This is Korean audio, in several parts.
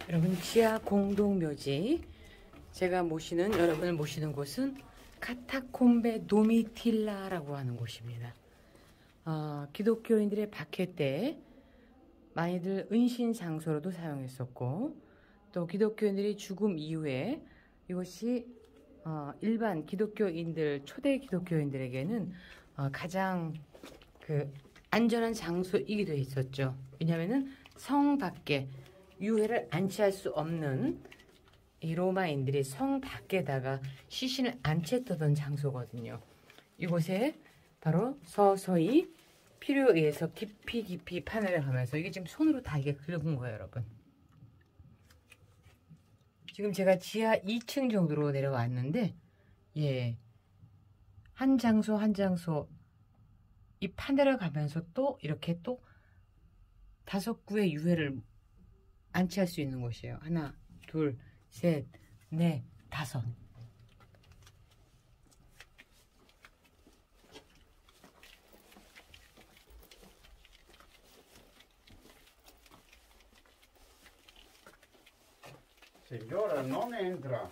여러분, 지하 공동묘지, 여러분을 모시는 곳은 카타콤베 도미틸라라고 하는 곳입니다. 기독교인들의 박해 때 많이들 은신 장소로도 사용했었고, 또 기독교인들이 죽음 이후에 이곳이 일반 기독교인들, 초대 기독교인들에게는 가장 안전한 장소이기도 했었죠. 왜냐하면은 성 밖에 유해를 안치할 수 없는 이 로마인들이 성 밖에다가 시신을 안치했던 장소거든요. 이곳에 바로 서서히 필요에 의해서 깊이 파내려 가면서, 이게 지금 손으로 다 이게 긁은 거예요, 여러분. 지금 제가 지하 2층 정도로 내려왔는데, 한 장소 한 장소 이 파내려 가면서 또 이렇게 또 5구의 유해를 안치할 수 있는 곳이에요. 하나, 둘, 셋, 넷, 5. Signora, non entra.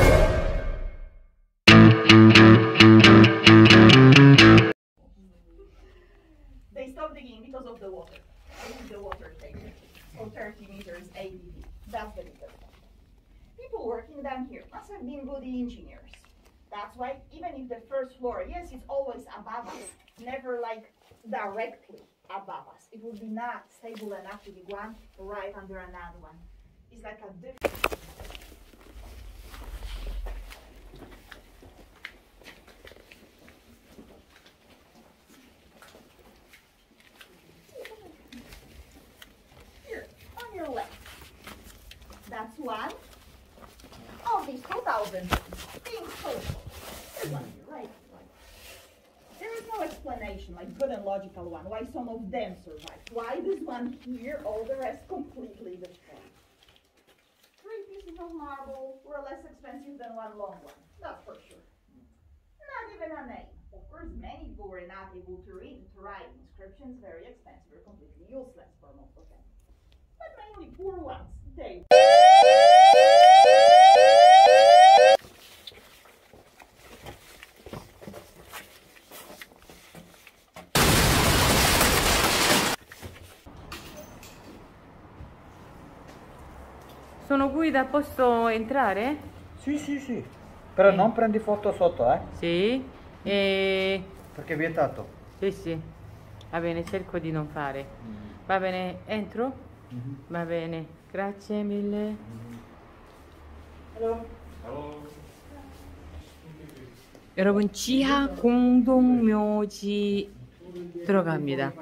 They stopped digging because of the water. This is the water table. So 30 meters ABV. That's the bigger one. People working down here must have been good engineers. That's why even if the first floor, yes, it's always above us, never like directly above us. It would be not stable enough to be one right under another one. It's like a different. Here, on your left. That's one of these 2,000 being social. There's one here, right? There is no explanation, like good and logical one, why some of them survived. Why this one here, all the rest completely destroyed. 3 pieces of marble were less expensive than one long one, that's for sure. Not even a name. Of course, many people were not able to read and to write inscriptions, very expensive or completely useless for most of them. But mainly poor ones, they. Sono guida, posso entrare? Sì, sì, sì. Però non prendi foto sotto, eh? Sì. Perché è vietato. Sì. Va bene, cerco di non fare. Va bene, entro? Va bene, grazie mille. Hello. 여러분, 지하 공동묘지 들어갑니다.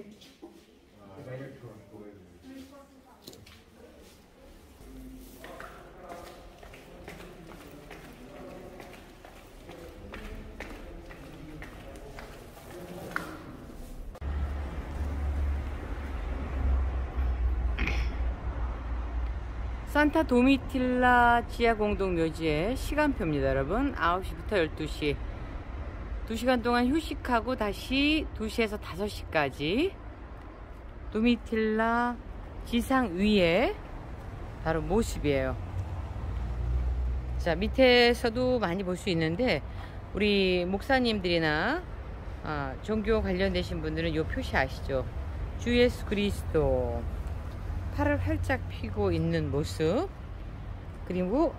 산타 도미틸라 지하 공동묘지의 시간표입니다, 여러분. 9시부터 12시. 2시간 동안 휴식하고 다시 2시에서 5시까지 도미틸라 지상 위에 바로 모습이에요. 자, 밑에서도 많이 볼 수 있는데, 우리 목사님들이나 종교 관련되신 분들은 이 표시 아시죠? 주 예수 그리스도 팔을 활짝 펴고 있는 모습, 그리고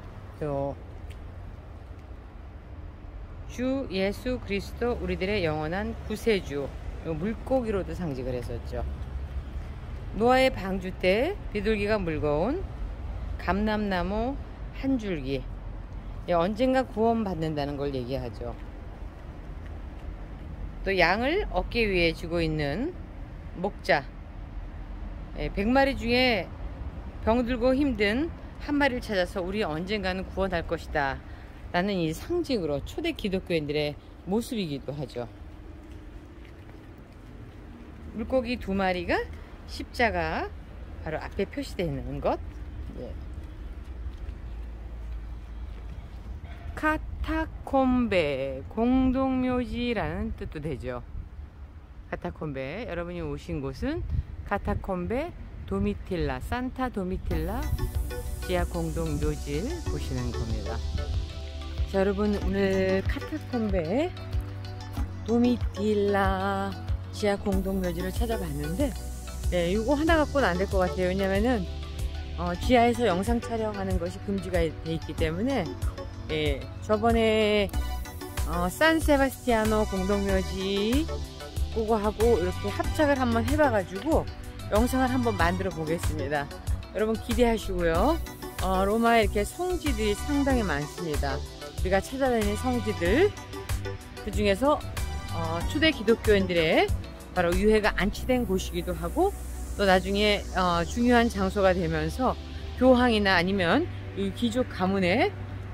주 예수 그리스도 우리들의 영원한 구세주, 물고기로도 상징을 했었죠. 노아의 방주 때 비둘기가 물고 온 감람나무 한 줄기, 언젠가 구원받는다는 걸 얘기하죠. 또 양을 어깨 위에 쥐고 있는 목자, 100마리 중에 병들고 힘든 한 마리를 찾아서 우리 언젠가는 구원할 것이다 라는 이 상징으로 초대 기독교인들의 모습이기도 하죠. 물고기 2마리가 십자가 바로 앞에 표시되어 있는 것, 카타콤베 공동묘지라는 뜻도 되죠. 카타콤베, 여러분이 오신 곳은 카타콤베 도미틸라, 산타 도미틸라 지하 공동 묘지를 보시는 겁니다. 자, 여러분, 오늘 카타콤베 도미틸라 지하 공동 묘지를 찾아봤는데, 네, 이거 하나 갖고는 안 될 것 같아요. 왜냐면은 지하에서 영상 촬영하는 것이 금지가 돼 있기 때문에, 예, 저번에 산 세바스티아노 공동묘지 그거하고 이렇게 합작을 한번 해봐가지고 영상을 한번 만들어 보겠습니다. 여러분 기대하시고요. 로마에 이렇게 성지들이 상당히 많습니다. 우리가 찾아다니는 성지들, 그 중에서 초대 기독교인들의 바로 유해가 안치된 곳이기도 하고, 또 나중에 중요한 장소가 되면서 교황이나 아니면 이 귀족 가문의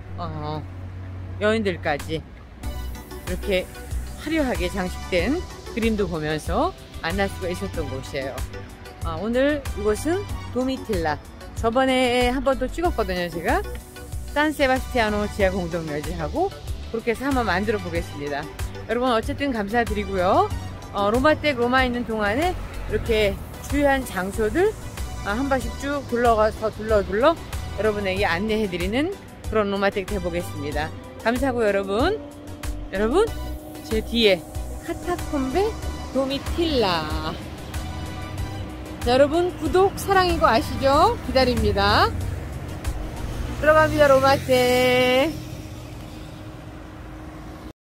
여인들까지 이렇게 화려하게 장식된 그림도 보면서 만날 수가 있었던 곳이에요. 오늘 이곳은 도미틸라, 저번에 한 번 또 찍었거든요. 제가 산 세바스티아노 지하 공동묘지하고 그렇게 해서 한번 만들어 보겠습니다. 여러분 어쨌든 감사드리고요. 로마댁 로마에 있는 동안에 이렇게 주요한 장소들 한 번씩 쭉 둘러가서 둘러 여러분에게 안내해드리는 그런 로마댁 해보겠습니다. 감사하고 여러분 제 뒤에 카타콤베 도미틸라. 자, 여러분 구독 사랑인 거 아시죠? 기다립니다. 들어갑니다. 로마댁.